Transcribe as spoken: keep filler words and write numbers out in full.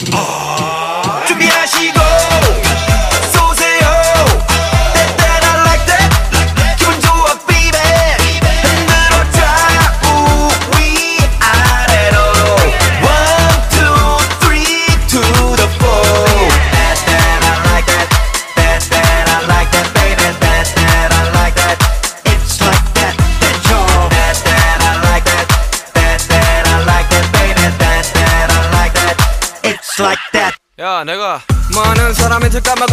준비하시고 쏘세요. That that I like that. 기분 좋아 baby. 흔들어줘 우위 아래로. One two three to the four. That that I like that. That that I like that baby. That that I like that. It's like that. That's all. That that I like that. That that I like that baby. That that I like that. It's like that. 야 내가 많은 사람이 들까봐